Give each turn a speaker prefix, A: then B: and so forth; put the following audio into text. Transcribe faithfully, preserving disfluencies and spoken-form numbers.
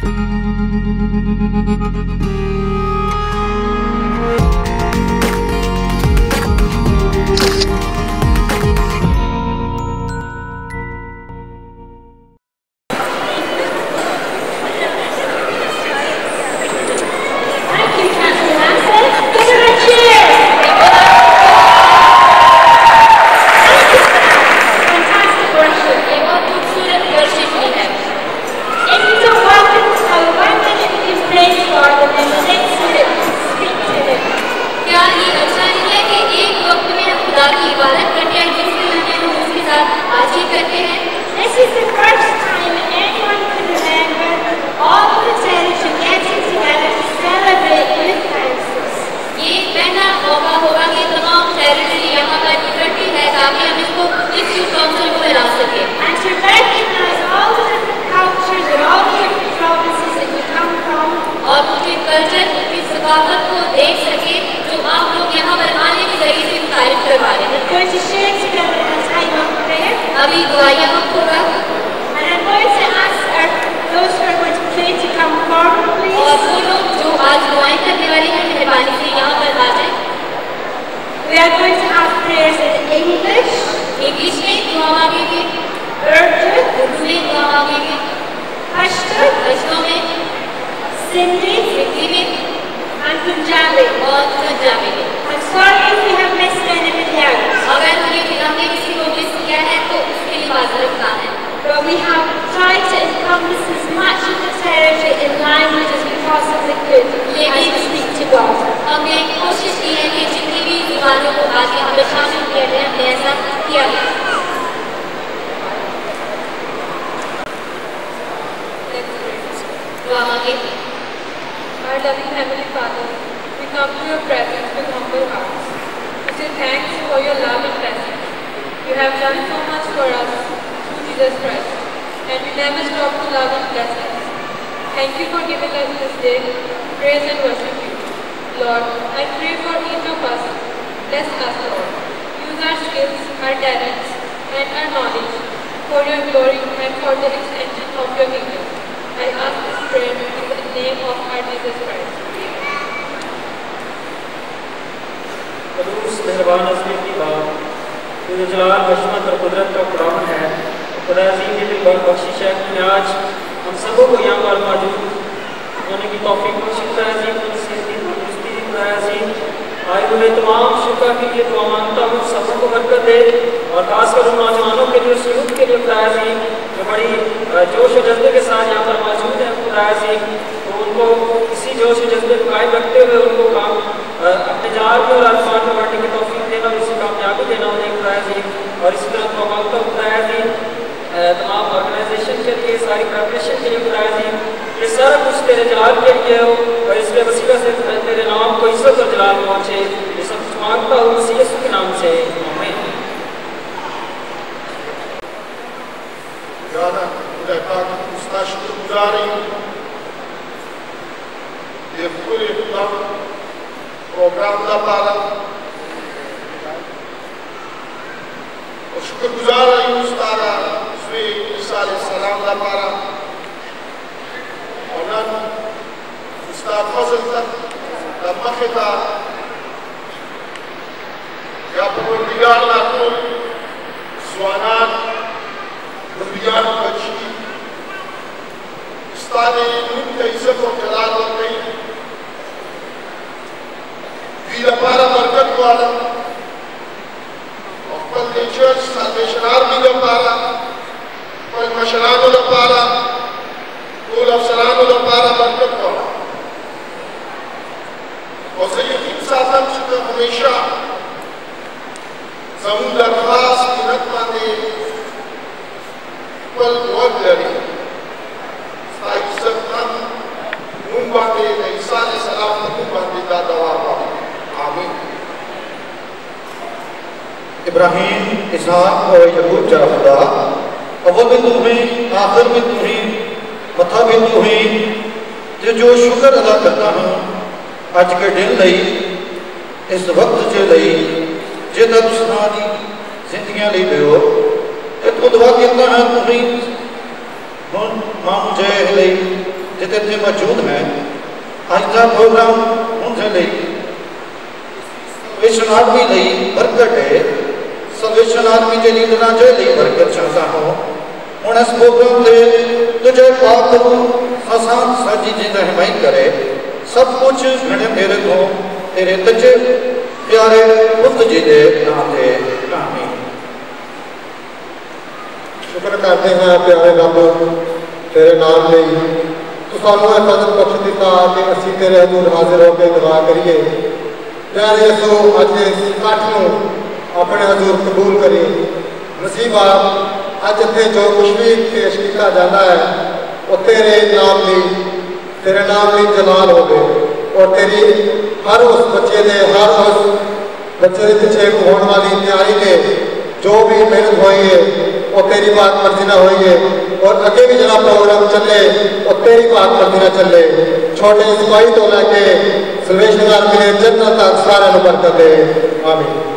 A: इब्राहिम, इसहाक और यकूब जा खुदा, अव्वल भी तू ही, आखिर भी तू ही, मथा भी तू ही, ते जो शुक्र अदा करता हूँ अज के दिन लई, इस वक्त जे लई, जे तब सारी जिंदगियां लई दियो, ते तू दुआ करता है तू ही, हुन मां जय लई, जिते इतने मौजूद हैं। अज का प्रोग्राम उनके लिए सल्वेशन आर्मी लिए बरकत है। सल्वेशन आर्मी के लीडर के लिए बरकत चाहता हूँ। हूँ इस प्रोग्राम से तुझे पाक हसान साजी जी रहनुमाई करे। सब कुछ घने मेरे को तेरे तजे प्यारे पुत जी के नाम से आमीन।
B: शुक्र करते हैं प्यारे रब तेरे नाम ले तो सानू इजाजत बख्श दिता कि असी तेरे हजूर हाजिर होकर दुआ करिए। प्यारे सो अज इस इकट्ठ नूं अपने हजूर कबूल करिए। नसीबा अज इत्थे जो कुछ भी पेश किया जाता है वो तेरे नाम ली तेरे नाम ली जलाल हो गए और तेरी हर उस बच्चे ने हर उस बच्चे के पिछे होने वाली तैयारी ने जो भी मेहनत हुई है वो तेरी बात मर्जी ना हुई है और अगे भी जरा प्रोग्राम चले वो तेरी बात मर्जी ना चले। छोटे सिपाही तो लैके सल्वेशन आर्मी ने जन्नत तक सारे बरकत दे। आमीन।